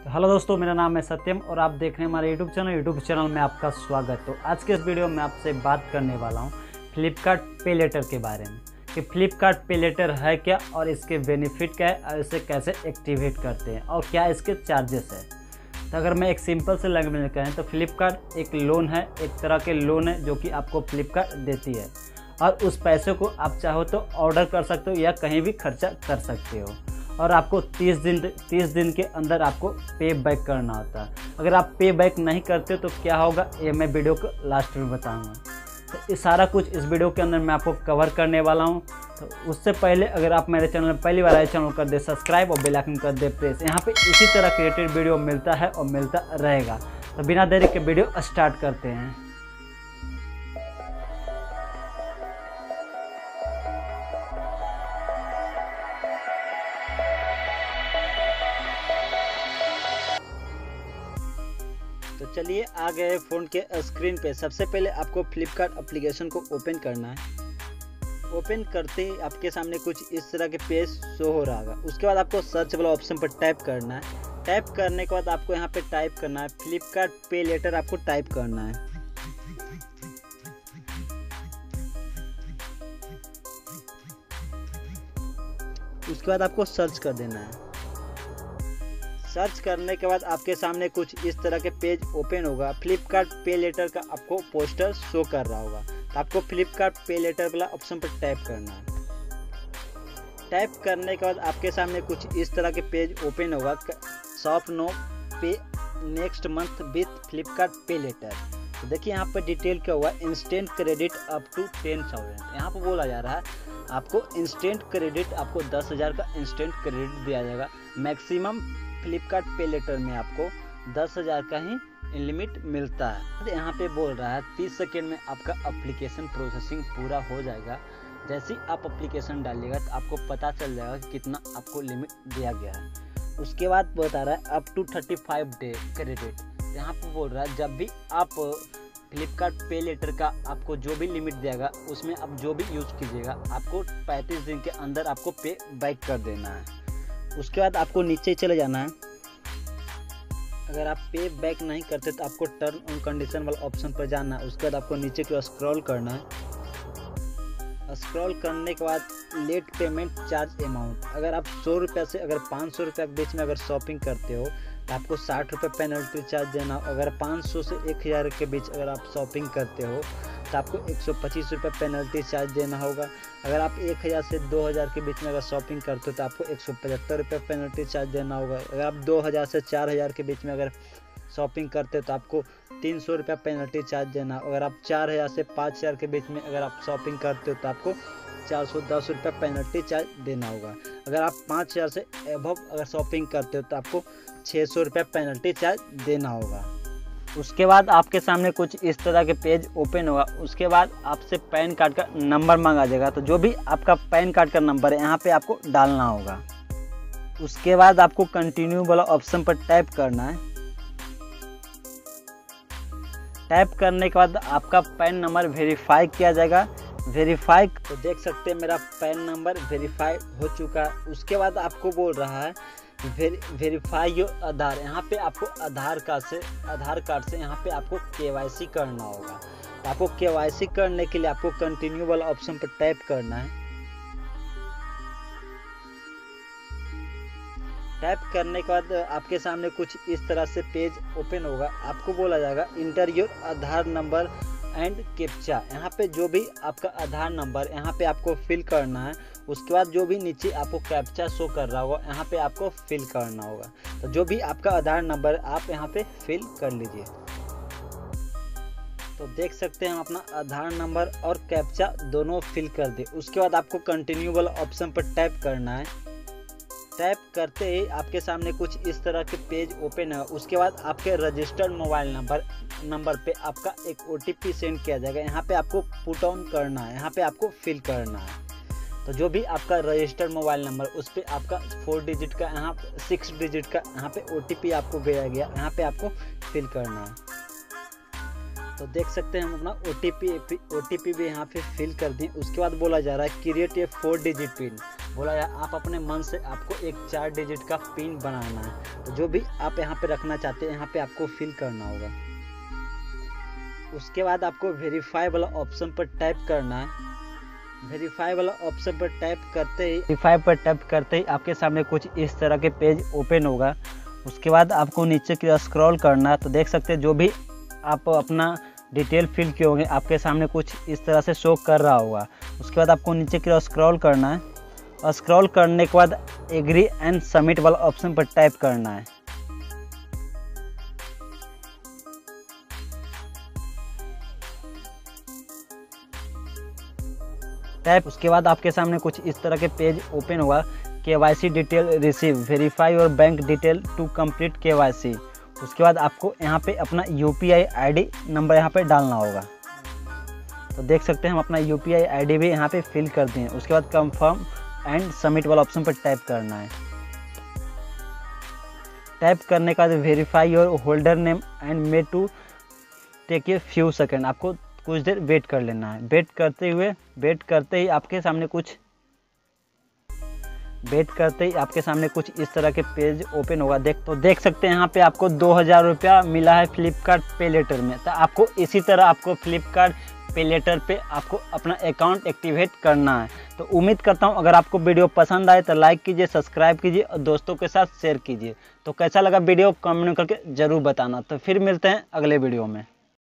Hello दोस्तों, मेरा नाम है सत्यम और आप देख रहे हैं हमारे यूट्यूब चैनल में आपका स्वागत। तो आज के इस वीडियो में आपसे बात करने वाला हूं फ्लिपकार्ट पे लेटर के बारे में कि फ्लिपकार्ट पे लेटर है क्या और इसके बेनिफिट क्या है और इसे कैसे एक्टिवेट करते हैं और क्या इसके चार्जेस है। तो अगर मैं एक सिंपल से लैंग्वेज में कहें तो फ्लिपकार्ट एक लोन है, एक तरह के लोन है जो कि आपको फ्लिपकार्ट देती है और उस पैसे को आप चाहो तो ऑर्डर कर सकते हो या कहीं भी खर्चा कर सकते हो और आपको 30 दिन के अंदर आपको पे बैक करना होता है। अगर आप पे बैक नहीं करते तो क्या होगा ये मैं वीडियो को लास्ट में बताऊंगा। तो ये सारा कुछ इस वीडियो के अंदर मैं आपको कवर करने वाला हूं। तो उससे पहले अगर आप मेरे चैनल में पहली बार आए, चैनल कर दे सब्सक्राइब और बेल आइकन कर दे प्रेस। यहाँ पे इसी तरह क्रिएटेड वीडियो मिलता है और मिलता रहेगा। तो बिना देरी के वीडियो स्टार्ट करते हैं। तो चलिए आ गए फ़ोन के स्क्रीन पे। सबसे पहले आपको फ्लिपकार्ट एप्लीकेशन को ओपन करना है। ओपन करते ही आपके सामने कुछ इस तरह के पेज शो हो रहा होगा। उसके बाद आपको सर्च वाला ऑप्शन पर टैप करना है। टैप करने के बाद आपको यहाँ पे टाइप करना है फ्लिपकार्ट पे लेटर, आपको टाइप करना है। उसके बाद आपको सर्च कर देना है। सर्च करने के बाद आपके सामने कुछ इस तरह के पेज ओपन होगा। फ्लिपकार्ट पे लेटर का आपको पोस्टर शो कर रहा होगा। तो आपको फ्लिपकार्ट पे लेटर वाला ऑप्शन पर टैप करना है। टैप करने के बाद आपके सामने कुछ इस तरह के पेज ओपन होगा। Shop now pay next month with Flipkart pay later. तो देखिए यहाँ पर डिटेल क्या हुआ, इंस्टेंट क्रेडिट अप टू 10,000। यहाँ पर बोला जा रहा है आपको इंस्टेंट क्रेडिट, आपको 10,000 का इंस्टेंट क्रेडिट दिया जाएगा। मैक्सिमम फ्लिपकार्ट पे लेटर में आपको 10,000 का ही लिमिट मिलता है। यहाँ पे बोल रहा है 30 सेकेंड में आपका एप्लीकेशन प्रोसेसिंग पूरा हो जाएगा। जैसे ही आप एप्लीकेशन डालिएगा तो आपको पता चल जाएगा कि कितना आपको लिमिट दिया गया है। उसके बाद बता रहा है अप टू 35 डे क्रेडिट। यहाँ पे बोल रहा है जब भी आप फ्लिपकार्ट पे लेटर का आपको जो भी लिमिट देगा उसमें आप जो भी यूज़ कीजिएगा आपको 35 दिन के अंदर आपको पे बैक कर देना है। उसके बाद आपको नीचे चले जाना है। अगर आप पे बैक नहीं करते तो आपको टर्म एंड कंडीशन वाला ऑप्शन पर जाना है। उसके बाद आपको नीचे की ओर स्क्रॉल करना है। स्क्रॉल करने के बाद लेट पेमेंट चार्ज अमाउंट, अगर आप 100 रुपये से अगर 500 रुपये के बीच में अगर शॉपिंग करते हो तो आपको 60 रुपये पेनल्टी चार्ज देना। अगर 500 से 1000 के बीच अगर आप शॉपिंग करते हो तो आपको 125 रुपये पेनल्टी चार्ज देना होगा। अगर आप 1000 से 2000 के बीच में अगर शॉपिंग करते हो तो आपको 175 रुपये पेनल्टी चार्ज देना होगा। अगर आप 2000 से 4000 के बीच में अगर शॉपिंग करते हो तो आपको 300 रुपये पेनल्टी चार्ज देना। अगर आप 4000 से 5000 के बीच में अगर आप शॉपिंग करते हो तो आपको 410 रुपये पेनल्टी चार्ज देना होगा। अगर आप 5000 से एबव अगर शॉपिंग करते हो तो आपको 600 रुपये पेनल्टी चार्ज देना होगा। उसके बाद आपके सामने कुछ इस तरह के पेज ओपन होगा। उसके बाद आपसे पैन कार्ड का नंबर मांगा जाएगा। तो जो भी आपका पैन कार्ड का नंबर है यहाँ पे आपको डालना होगा। उसके बाद आपको कंटिन्यू वाला ऑप्शन पर टैप करना है। टैप करने के बाद आपका पैन नंबर वेरीफाई किया जाएगा। वेरीफाई तो देख सकते हैं मेरा पैन नंबर वेरीफाई हो चुका है। उसके बाद आपको बोल रहा है वेरीफाई योर आधार। यहाँ पे आपको आधार कार्ड से यहाँ पे आपको KYC करना होगा। तो आपको KYC करने के लिए आपको कंटिन्यू वाला ऑप्शन पर टैप करना है। टैप करने के बाद आपके सामने कुछ इस तरह से पेज ओपन होगा। आपको बोला जाएगा enter your Aadhaar number and captcha. यहाँ पे जो भी आपका आधार नंबर यहाँ पे आपको फिल करना है। उसके बाद जो भी नीचे आपको कैप्चा शो कर रहा होगा यहाँ पे आपको फिल करना होगा। तो जो भी आपका आधार नंबर आप यहाँ पे फिल कर लीजिए। तो देख सकते हैं हम अपना आधार नंबर और कैप्चा दोनों फिल कर दे। उसके बाद आपको कंटिन्यू वाला ऑप्शन पर टैप करना है। टैप करते ही आपके सामने कुछ इस तरह के पेज ओपन है। उसके बाद आपके रजिस्टर्ड मोबाइल नंबर पे आपका एक OTP सेंड किया जाएगा। यहाँ पे आपको पुट ऑन करना है, यहाँ पे आपको फिल करना है। तो जो भी आपका रजिस्टर्ड मोबाइल नंबर उस पर आपका 4 डिजिट का यहाँ 6 डिजिट का यहाँ पे OTP आपको भेजा गया, यहाँ पे आपको फिल करना है। तो देख सकते हैं हम अपना OTP भी यहाँ पे फिल कर दें। उसके बाद बोला जा रहा है क्रिएट ए 4 डिजिट पिन। बोला यार आप अपने मन से आपको एक 4 डिजिट का पिन बनाना है। तो जो भी आप यहाँ पे रखना चाहते हैं यहाँ पे आपको फिल करना होगा। उसके बाद आपको वेरीफाई वाला ऑप्शन पर टैप करना है। वेरीफाई वाला ऑप्शन पर टैप करते ही आपके सामने कुछ इस तरह के पेज ओपन होगा। उसके बाद आपको नीचे की स्क्रॉल करना है। तो देख सकते हैं जो भी आप अपना डिटेल फिल किए होंगे आपके सामने कुछ इस तरह से शो कर रहा होगा। उसके बाद आपको नीचे की स्क्रॉल करना है। स्क्रॉल करने के बाद एग्री एंड सबमिट वाला ऑप्शन पर टैप करना है। उसके बाद आपके सामने कुछ इस तरह के पेज ओपन होगा। KYC डिटेल रिसीव, वेरीफाई और bank detail to complete KYC। उसके बाद आपको यहाँ पे अपना UPI ID नंबर यहाँ पे डालना होगा। तो देख सकते हैं हम अपना UPI ID भी यहाँ पे फिल कर दिए। उसके बाद कंफर्म एंड सबमिट वाला ऑप्शन पर टैप करना है। टैप करने के बाद verify your holder name and may to take a few second, आपको कुछ देर वेट कर लेना है। वेट करते ही आपके सामने कुछ इस तरह के पेज ओपन होगा। देख सकते हैं यहाँ पे आपको 2000 रुपया मिला है फ्लिपकार्ट पे लेटर में। तो आपको इसी तरह आपको फ्लिपकार्ट पे लेटर पे आपको अपना अकाउंट एक्टिवेट करना है। तो उम्मीद करता हूँ अगर आपको वीडियो पसंद आए तो लाइक कीजिए, सब्सक्राइब कीजिए और दोस्तों के साथ शेयर कीजिए। तो कैसा लगा वीडियो कमेंट करके ज़रूर बताना। तो फिर मिलते हैं अगले वीडियो में।